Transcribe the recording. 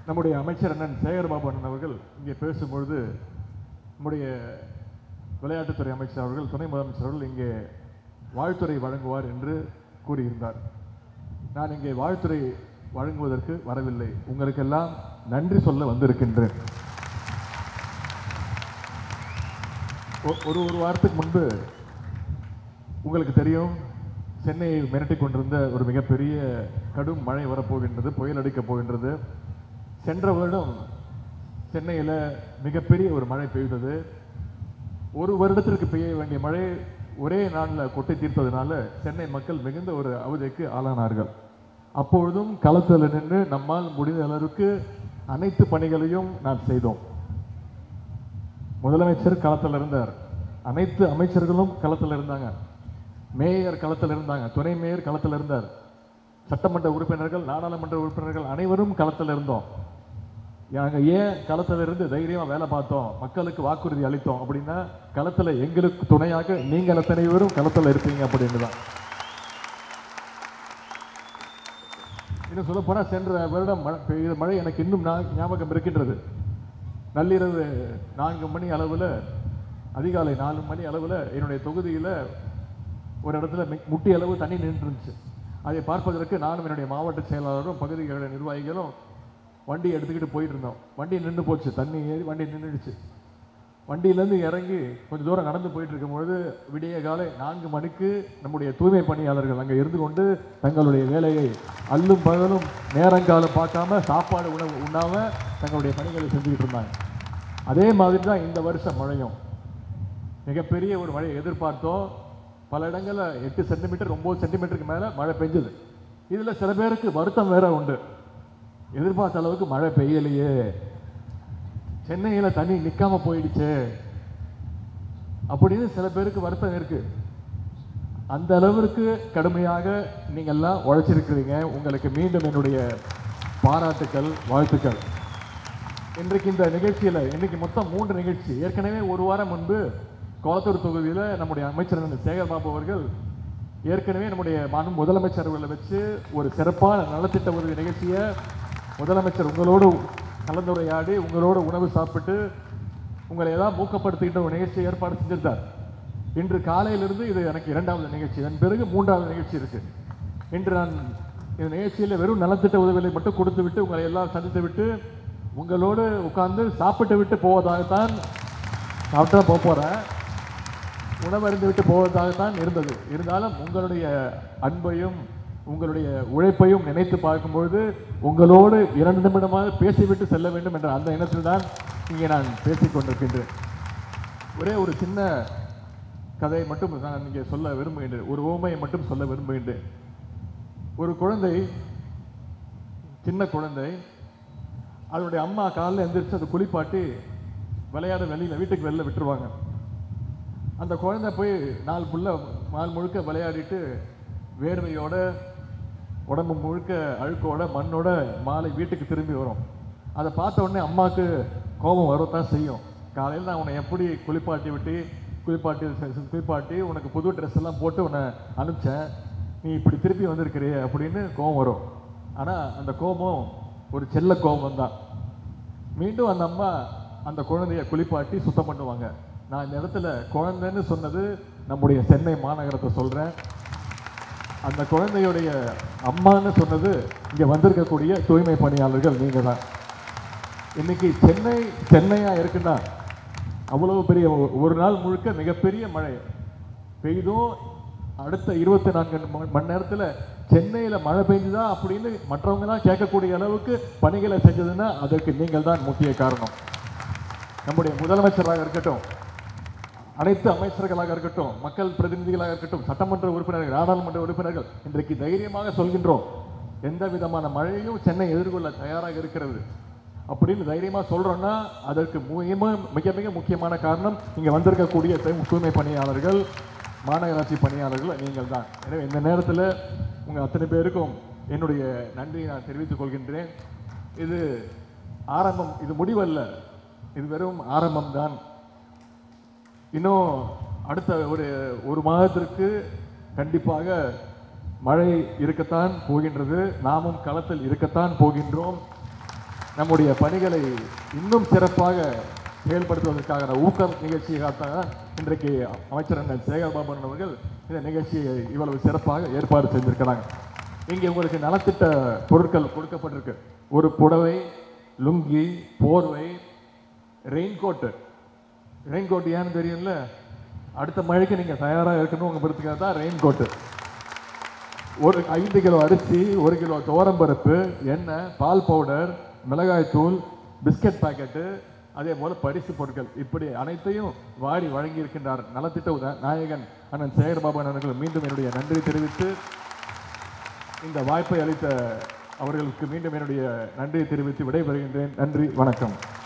நம்முடைய அமைச்சர் அண்ணன் சேகர்பாபு அண்ணன் அவர்கள் இங்கே பேசும்பொழுது நம்முடைய விளையாட்டுத்துறை அமைச்சர் அவர்கள், துணை முதலமைச்சர் அவர்கள் இங்கே வாழ்த்துறை வழங்குவார் என்று கூறியிருந்தார். நான் இங்கே வாழ்த்துறை வழங்குவதற்கு வரவில்லை, உங்களுக்கெல்லாம் நன்றி சொல்ல வந்திருக்கின்றேன். ஒரு வாரத்துக்கு முன்பு உங்களுக்கு தெரியும், சென்னையை மிரட்டிக் கொண்டிருந்த ஒரு மிகப்பெரிய கடும் மழை வரப்போகின்றது, புயல் அடிக்கப் போகின்றது. சென்ற வருடம் சென்னையில் மிகப்பெரிய ஒரு மழை பெய்தது. ஒரு வருடத்திற்கு பெய்ய வேண்டிய மழை ஒரே நாளில் கொட்டி தீர்த்ததுனால சென்னை மக்கள் மிகுந்த ஒரு அவதிக்கு ஆளானார்கள். அப்பொழுதும் களத்தில் நின்று நம்மால் முடிந்த அளவுக்கு அனைத்து பணிகளையும் நாம் செய்தோம். முதலமைச்சர் களத்தில் இருந்தார், அனைத்து அமைச்சர்களும் களத்தில் இருந்தாங்க, மேயர் களத்தில் இருந்தாங்க, துணை மேயர் களத்தில் இருந்தார், சட்டமன்ற உறுப்பினர்கள், நாடாளுமன்ற உறுப்பினர்கள் அனைவரும் களத்தில் இருந்தோம். நாங்கள் ஏன் களத்தில் இருந்து தைரியமாக வேலை பார்த்தோம், மக்களுக்கு வாக்குறுதி அளித்தோம் அப்படின்னா, களத்தில் எங்களுக்கு துணையாக நீங்கள் அத்தனை பேரும் களத்தில் இருப்பீங்க அப்படின்னு தான். இன்னும் சொல்ல போனால் சென்ற வருடம் பெய்த மழை எனக்கு இன்னும் ஞாபகம் இருக்கின்றது. நள்ளிரவு 4 மணி அளவில், அதிகாலை 4 மணி அளவில் என்னுடைய தொகுதியில் ஒரு இடத்துல முட்டி அளவு தண்ணி நின்றுருந்துச்சு. அதை பார்ப்பதற்கு நானும் என்னுடைய மாவட்ட செயலாளரும் பகுதிகளுடைய நிர்வாகிகளும் வண்டி எடுத்துக்கிட்டு போயிட்டு இருந்தோம். வண்டி நின்று போச்சு, தண்ணி ஏறி வண்டி நின்றுடுச்சு. வண்டியிலேருந்து இறங்கி கொஞ்சம் தூரம் நடந்து போயிட்டு இருக்கும்பொழுது விடிய காலை 4 மணிக்கு நம்முடைய தூய்மை பணியாளர்கள் அங்கே இருந்து கொண்டு தங்களுடைய வேலையை அல்லும் பகலும் நேரங்காலம் பார்க்காம சாப்பாடு உண்ணாம தங்களுடைய பணிகளை செஞ்சுக்கிட்டு இருந்தாங்க. அதே மாதிரி தான் இந்த வருஷம் மழையும் மிகப்பெரிய ஒரு மழையை எதிர்பார்த்தோம். பல இடங்களில் 8 சென்டிமீட்டர் 9 சென்டிமீட்டருக்கு மேலே மழை பெஞ்சது. இதில் சில பேருக்கு வருத்தம் வேற உண்டு, எதிர்பார்த்த அளவுக்கு மழை பெய்யலையே, சென்னையில் தண்ணி நிற்காம போயிடுச்சு அப்படின்னு சில பேருக்கு வருத்தம் இருக்கு. அந்த அளவிற்கு கடுமையாக நீங்கள்லாம் உழைச்சிருக்கிறீங்க. உங்களுக்கு மீண்டும் என்னுடைய பாராட்டுக்கள், வாழ்த்துக்கள். இன்றைக்கு இந்த நிகழ்ச்சியில் இன்னைக்கு மொத்தம் 3 நிகழ்ச்சி. ஏற்கனவே ஒரு வாரம் முன்பு கோலத்தூர் தொகுதியில் நம்முடைய அமைச்சர் சேகர்பாபு அவர்கள் ஏற்கனவே நம்முடைய முதலமைச்சர் அவர்களை வச்சு ஒரு சிறப்பான நலத்திட்ட உதவி நிகழ்ச்சியை முதலமைச்சர் உங்களோடு கலந்துரையாடி உங்களோட உணவு சாப்பிட்டு உங்களை எல்லாம் ஊக்கப்படுத்துகின்ற ஒரு நிகழ்ச்சியை ஏற்பாடு செஞ்சிருந்தார். இன்று காலையிலிருந்து இது எனக்கு 2வது நிகழ்ச்சி, இதன் பிறகு 3வது நிகழ்ச்சி இருக்கு. இன்று நான் இந்த நிகழ்ச்சியில் வெறும் நலத்திட்ட உதவிகளை மட்டும் கொடுத்து விட்டு உங்களை எல்லாம் சந்தித்து விட்டு உங்களோடு உட்கார்ந்து சாப்பிட்டு விட்டு போவதாகத்தான், சாப்பிட்டா போகிறேன், உணவருந்து விட்டு போவதாகத்தான் இருந்தது. இருந்தாலும் உங்களுடைய அன்பையும் உங்களுடைய உழைப்பையும் நினைத்து பார்க்கும்பொழுது உங்களோடு 2 நிமிடமாக பேசிவிட்டு செல்ல வேண்டும் என்ற அந்த எண்ணத்தில் தான் இங்கே நான் பேசிக் கொண்டிருக்கின்றேன். ஒரே ஒரு சின்ன கதையை மட்டும் நான் இங்கே சொல்ல விரும்புகின்றேன், ஒரு உவமையை மட்டும் சொல்ல விரும்புகின்றேன். ஒரு குழந்தை, சின்ன குழந்தை, அதனுடைய அம்மா காலையில் எந்திரிச்சு அதை குளிப்பாட்டி விளையாட வீட்டுக்கு வெளில விட்டுருவாங்க. அந்த குழந்தை போய் நாள் முழுக்க விளையாடிட்டு வேர்வையோட உடம்பு முழுக்க அழுக்கோட மண்ணோட மாலை வீட்டுக்கு திரும்பி வரும். அதை பார்த்த உடனே அம்மாவுக்கு கோபம் வரத்தான் செய்யும். காலையில் நான் உன்னை எப்படி குளிப்பாட்டி உனக்கு புது ட்ரெஸ் எல்லாம் போட்டு உன்னை அனுப்பிச்சேன், நீ இப்படி திருப்பி வந்திருக்கிறிய அப்படின்னு கோபம் வரும். ஆனால் அந்த கோபம் ஒரு செல்ல கோபம் தான். மீண்டும் அந்த அம்மா அந்த குழந்தைய குளிப்பாட்டி சுத்தம் பண்ணுவாங்க. நான் இந்த இடத்துல குழந்தைன்னு சொன்னது நம்முடைய சென்னை மாநகரத்தை சொல்கிறேன். அந்த குழந்தையுடைய அம்மான்னு சொன்னது இங்கே வந்திருக்கக்கூடிய தூய்மை பணியாளர்கள் நீங்கள் தான். இன்னைக்கு சென்னையாக இருக்குன்னா அவ்வளவு பெரிய ஒரு நாள் முழுக்க மிகப்பெரிய மழை பெய்தும் அடுத்த 24 மணி நேரத்தில் சென்னையில் மழை பெய்ஞ்சுதா அப்படின்னு மற்றவங்கலாம் கேட்கக்கூடிய அளவுக்கு பணிகளை செஞ்சதுன்னா அதற்கு நீங்கள் தான் முக்கிய காரணம். நம்முடைய முதலமைச்சராக இருக்கட்டும், அனைத்து அமைச்சர்களாக இருக்கட்டும், மக்கள் பிரதிநிதிகளாக இருக்கட்டும், சட்டமன்ற உறுப்பினர்கள், நாடாளுமன்ற உறுப்பினர்கள், இன்றைக்கு தைரியமாக சொல்கின்றோம், எந்த விதமான மழையும் சென்னை எதிர்கொள்ள தயாராக இருக்கிறது அப்படின்னு தைரியமாக சொல்கிறோன்னா அதற்கு மிக மிக முக்கியமான காரணம் இங்கே வந்திருக்கக்கூடிய தூய்மை பணியாளர்கள், மாநகராட்சி பணியாளர்கள் நீங்கள் தான். எனவே இந்த நேரத்தில் உங்கள் அத்தனை பேருக்கும் என்னுடைய நன்றியை நான் தெரிவித்துக் கொள்கின்றேன். இது ஆரம்பம், இது முடிவல்ல, இது வெறும் ஆரம்பம்தான். இன்னும் அடுத்த ஒரு மாதத்திற்கு கண்டிப்பாக மழை இருக்கத்தான் போகின்றது, நாமும் களத்தில் இருக்கத்தான் போகின்றோம். நம்முடைய பணிகளை இன்னும் சிறப்பாக செயல்படுத்துவதற்கான ஊக்கம் நிகழ்ச்சியாகத்தான் இன்றைக்கு அமைச்சர் அண்ணன் சேகர்பாபன் அவர்கள் இந்த நிகழ்ச்சியை இவ்வளவு சிறப்பாக ஏற்பாடு செய்திருக்கிறாங்க. இங்கே உங்களுக்கு நலத்திட்ட பொருட்கள் கொடுக்கப்பட்டிருக்கு. ஒரு புடவை, லுங்கி, போர்வை, ரெயின்கோட்டு. ரெயின்கோட் ஏன்னு தெரியும்ல, அடுத்த மழைக்கு நீங்கள் தயாராக இருக்கணும் உங்கள் பொறுத்துக்காக தான் ரெயின்கோட்டு. ஒரு 5 கிலோ அரிசி, 1 கிலோ துவரம்பருப்பு, எண்ணெய், பால் பவுடர், மிளகாய்த்தூள், பிஸ்கட் பாக்கெட்டு, அதே போல பரிசு பொருட்கள், இப்படி அனைத்தையும் வாரி வழங்கி இருக்கின்றார் நலத்திட்ட நாயகன் அண்ணன் சேகர்பாபன் அவர்கள். மீண்டும் என்னுடைய நன்றி தெரிவித்து இந்த வாய்ப்பை அளித்த அவர்களுக்கு மீண்டும் என்னுடைய நன்றியை தெரிவித்து விடைபெறுகின்றேன். நன்றி, வணக்கம்.